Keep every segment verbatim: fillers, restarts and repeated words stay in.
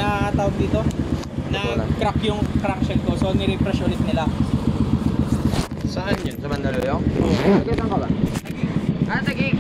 na tawag dito, na crack yung crankshaft ko. So ni-refresh ulit nila. Saan yun? Sa Mandaluyong? Okay, saan ka ba? Ah, Taguig.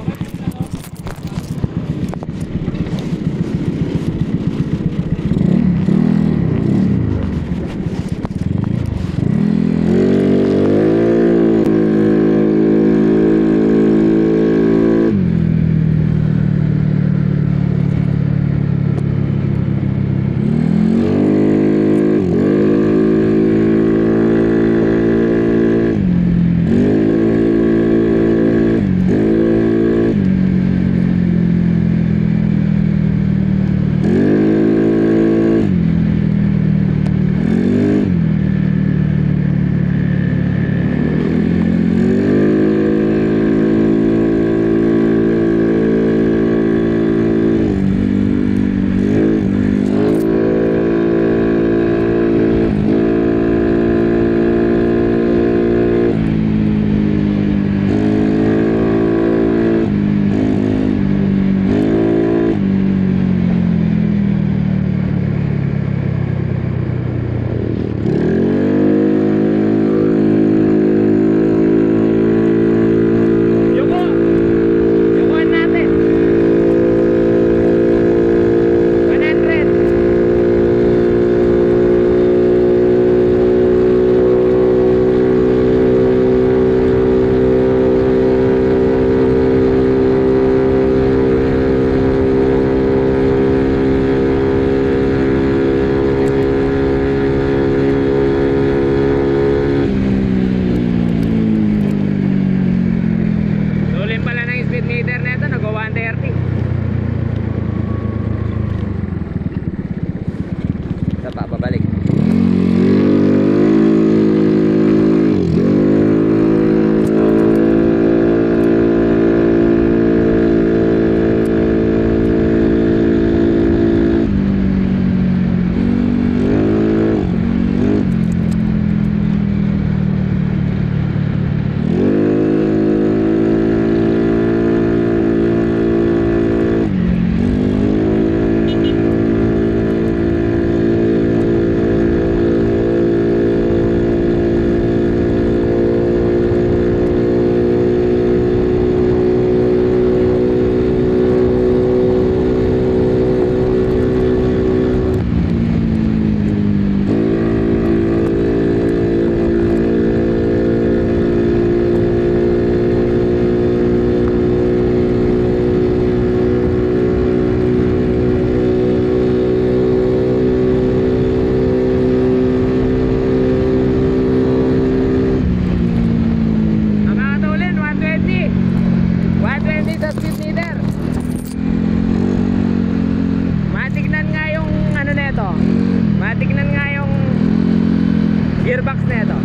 gearbox na ito.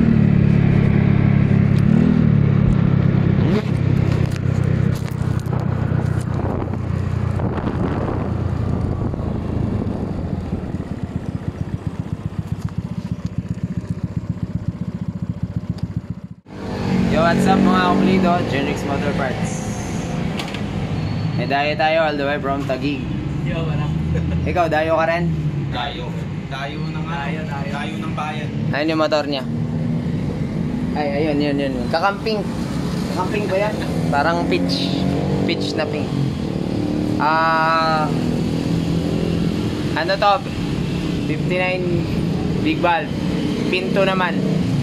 Yo, what's up mga kumplito? Genrix Motor Parts. May dayo tayo all the way from Taguig. Yo, wala. Ikaw, dayo ka rin? Dayo. Dayo ng dayo, dayo. Dayo ng bayan. Ayun yung motor niya. Ay, ayun, yun, yun. Kakamping. Kakamping ba yan? Parang pitch. Pitch na pink. Ah... Uh, ano to? fifty-nine big valve. Pinto naman.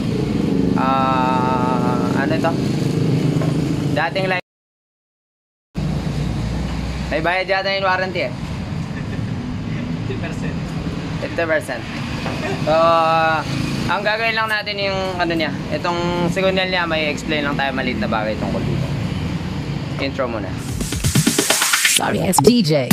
Ah... Uh, ano to? Dating line. May bayad yata yung warranty eh. fifty percent. fifty percent. So, ang gagawin lang natin yung ano niya, itong signal niya, may explain lang tayo maliit na bagay tungkol dito. Intro muna. Sorry, it's D J.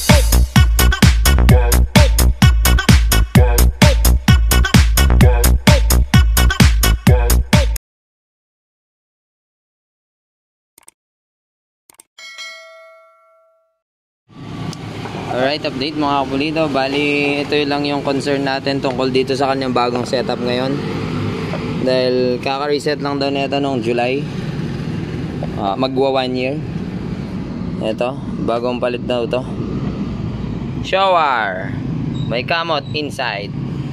Alright, update mga kapulito. Bali, ito lang yung concern natin tungkol dito sa kanyang bagong setup ngayon. Dahil kaka-reset lang daw nito noong July. Uh, magwa one year. Ito, bagong palit daw to. Shower. May kamot inside.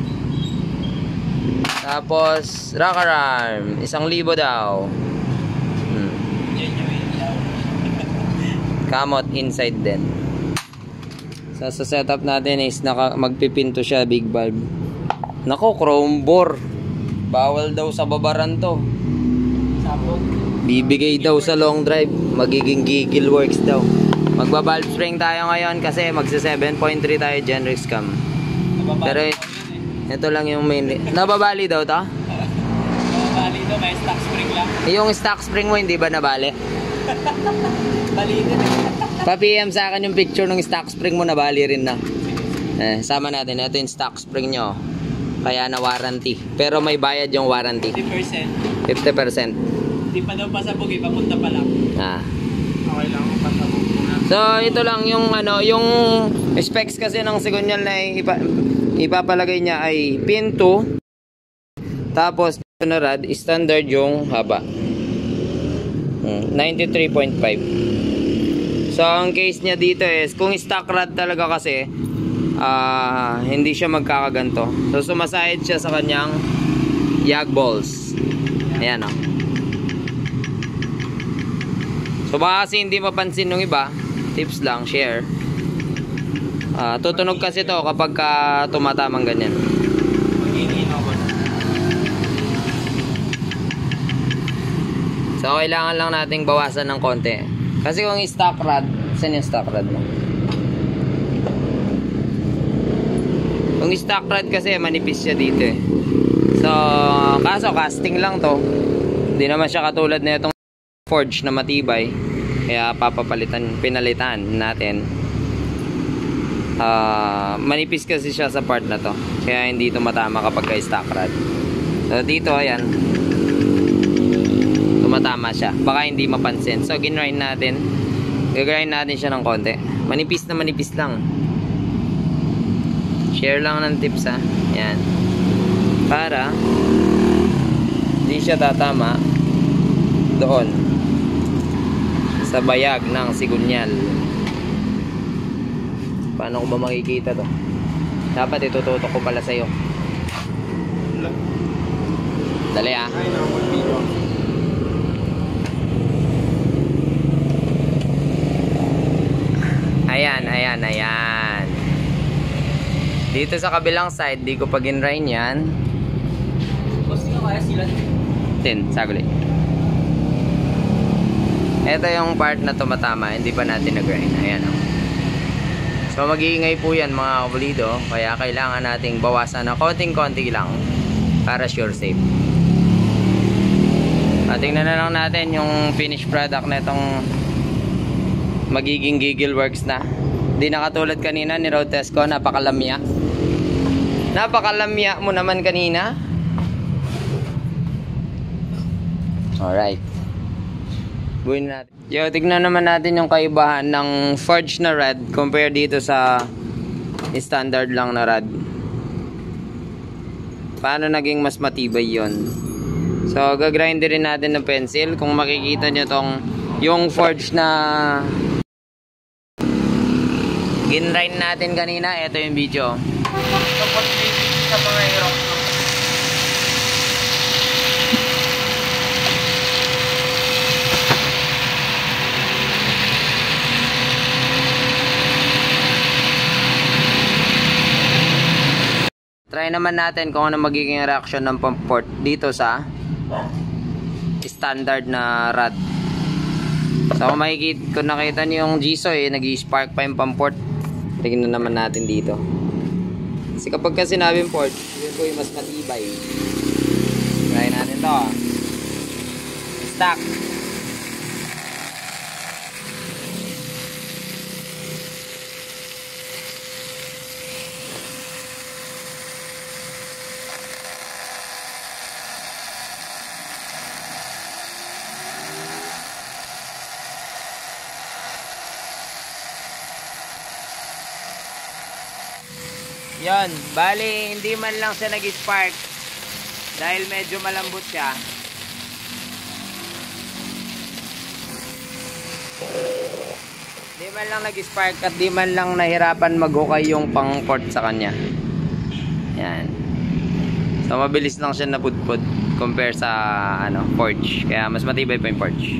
Tapos, rocker arm. Isang libo daw. Hmm. Kamot inside din. So, sa setup natin is naka, magpipinto siya, big valve. Nako, chrome bore. Bawal daw sa babaran to. Bibigay daw sa long drive. Magiging giggle works daw. Magba-valve spring tayo ngayon kasi magsa seven point three tayo Genrex cam. Pero ito lang yung main. Nababali daw to? Nababali daw, may stock spring lang. Yung stock spring mo hindi ba nabali? Bali din. Pa-P M sa akin yung picture ng stock spring mo, nabali rin na. Eh, sama natin. Ito yung stock spring nyo. Kaya na warranty. Pero may bayad yung warranty. fifty percent. fifty percent. Hindi pa daw pasabog eh, papunta pa lang. Ah. Okay lang, pasabog muna. So, ito lang yung ano, yung specs kasi ng Sigunyal na ipa, ipapalagay niya ay pin two. Tapos, ito na rad, standard yung haba. ninety-three point five. So, ang case niya dito is, kung stock rod talaga kasi, uh, hindi siya magkakaganto. So, sumasahid siya sa kanyang yag balls. Ayan o. Oh. So, baka kasi hindi mapansin nung iba, tips lang, share. Uh, tutunog kasi to kapag ka tumatamang ganyan. So, kailangan lang nating bawasan ng konti. Kasi kung stock rod, saan yung stock rod mo? Kung stock rod kasi, manipis siya dito eh. So, kaso casting lang to. Hindi naman siya katulad na itong forge na matibay. Kaya papapalitan, pinalitan natin. Uh, manipis kasi siya sa part na to. Kaya hindi ito matama kapag ka stock rod. So, dito, ayan. Tumatama siya. Baka hindi mapansin. So, ginrind natin. Gagrind natin siya ng konti. Manipis na manipis lang. Share lang ng tips ha. Yan. Para hindi siya tatama doon sa bayag ng Sigunyal. Paano ko ba makikita to? Dapat itututok ko pala sa'yo. Dali ah. Ayan, ayan, ayan. Dito sa kabilang side, di ko pa ginrain yan. Gusto nyo kaya sila? Tin, saguli. Ito yung part na tumatama, hindi pa natin nag-grind. Ayan o. So, mag-iingay po yan mga kabulido. Kaya kailangan nating bawasan na konting-konti lang para sure safe. At tingnan na lang natin yung finished product na itong magiging giggle works na. Di na katulad kanina ni road test ko, napakalamya. Napakalamya mo naman kanina. Alright. Buhin natin. Yo, tignan naman natin yung kaibahan ng forged na rod compare dito sa standard lang na rod. Paano naging mas matibay yon? So, gagrind rin natin ng pencil. Kung makikita nyo tong yung forged na ginrind natin kanina, ito yung video. Support sa mga hero. Try naman natin kung ano magiging reaction ng pump port dito sa standard na rod. So kung makikita, kung nakita niyo yung G-Soy, eh, nag-spark pa yung pump port. Tingnan naman natin dito. Kasi kapag ka sinabing port, yun po yung mas matibay. Try natin to. Stock. Yon, bali hindi man lang siya nag-spark dahil medyo malambot siya. Di man lang nag-spark at di man lang nahirapan mag-hukay yung pang port sa kanya. Yan. So mabilis lang siya napudpud compare sa ano, Porsche. Kaya mas matibay pa yung Porsche.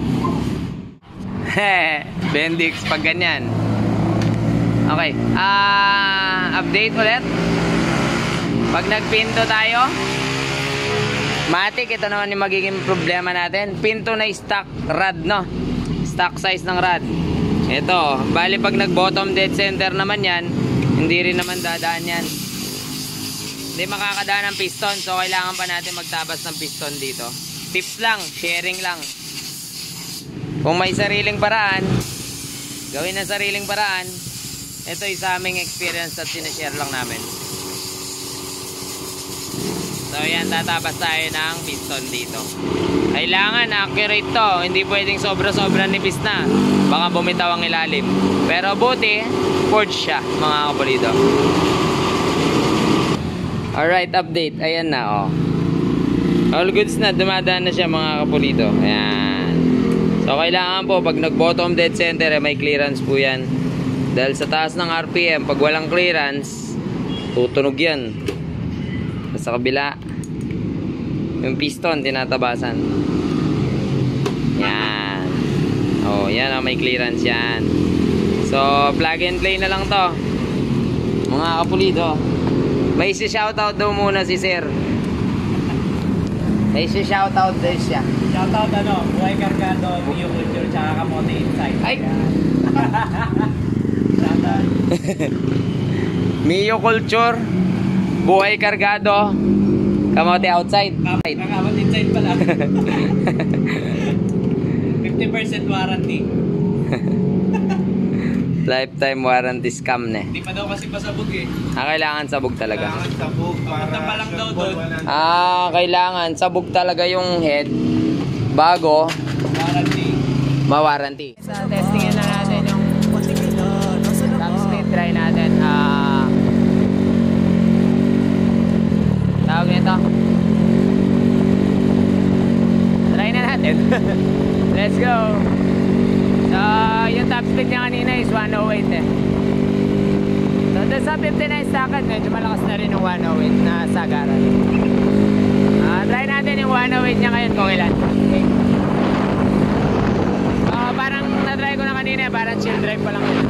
Bendix pag ganyan. Okay. Ah, update ulit. Pag nagpinto tayo, matik, ito naman yung magiging problema natin. Pinto na stock rod, no? Stock size ng rod. Ito, bali pag nag bottom dead center naman yan, hindi rin naman dadaan yan. Hindi makakadaan ng piston. So kailangan pa natin magtabas ng piston dito. Tips lang, sharing lang. Kung may sariling paraan, gawin ng sariling paraan. Ito yung sa aming experience at sinashare lang namin. So yan, tatabas tayo ng piston dito. Kailangan accurate to. Hindi pwedeng sobra-sobra nipis na. Baka bumitaw ang ilalim. Pero buti, forged siya mga kapulido. Alright, update. Ayan na, oh. All goods na. Dumadaan na siya mga kapulido. Ayan. So kailangan po pag nag bottom dead center, eh, may clearance po yan. Dahil sa taas ng R P M, pag walang clearance, tutunog yan. Sa kabila, yung piston tinatabasan. Yan. Oh, yan, oh, may clearance yan. So plug and play na lang to mga kapulido. May si shoutout daw muna si sir. May si shoutout daw siya. Shoutout ano, Buhay Cargado, Mio Culture, tsaka Kamote Inside. Ay! Shoutout. Mio Culture, Buhay Cargado, Kamote Outside. Kamote Inside pala. fifty percent warranty. Lifetime warranty scam ne. Hindi pa daw kasi pasabog eh. Ah, kailangan sabog talaga. Kailangan sabog para pa lang daw doon. Ah, kailangan sabog talaga yung head bago Warranty. ma-warranty. Sa testingin na natin yung top speed try natin. Ah, tawag nito. Try na natin. Let's go. So, yung top speed niya kanina is one oh eight eh. So, doon sa fifty-nine stockad, medyo malakas na rin yung one oh eight na sagaran. Uh, try natin yung one oh eight niya ngayon kung ilan. Okay. Uh, parang na-try ko na kanina, parang chill drive pa lang yun.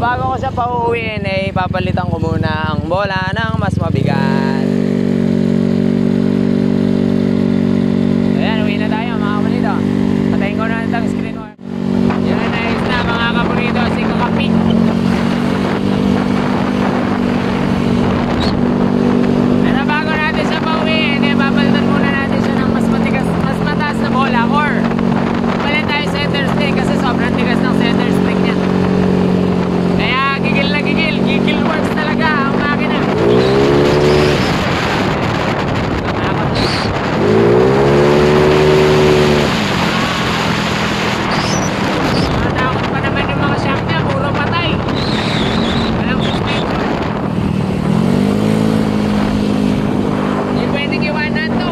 bago ko siya pauuwiin, eh, papalitan ko muna ang bola ng mas mabigat. Ayan, uwi na tayo mga kapunito. Patayin ko na itong screen war. Yan, ayos na mga kapunito, si Kakaping. Pero bago natin siya pauwiin, eh, papalitan muna natin siya ng mas matigas, mas mataas na bola, or palit tayo center stick kasi sobrang tigas ng center stick niya. Kaya gigil na gigil, gigil works talaga ang makina. Matakot pa naman yung mga shock niya, puro patay. Walang suspension. Hindi pwedeng iwanan to.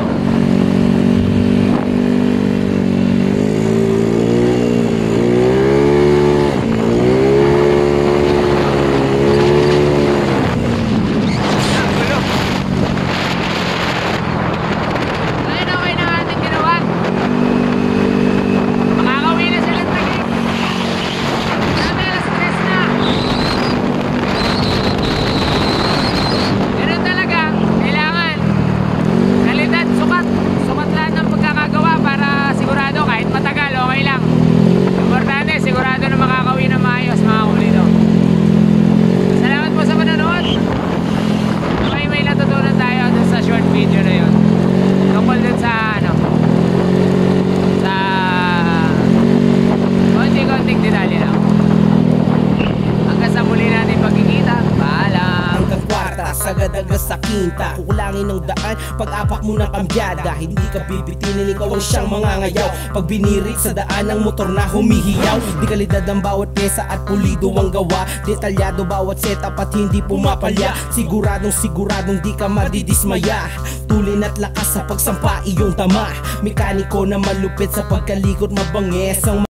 Sagadaga sa kinta, kukulangin ng daan pag-apak mo ng kambyada. Hindi ka bibitinin, ikaw ang siyang mangangayaw. Pag binirit sa daan ng motor na humihiyaw. Di kalidad ang bawat pyesa at pulido ang gawa. Detalyado bawat setup at hindi pumapalya. Siguradong siguradong di ka madidismaya. Tulin at lakas sa pagsampa iyong tama. Mekaniko na malupit sa pagkalikot, mabangis ang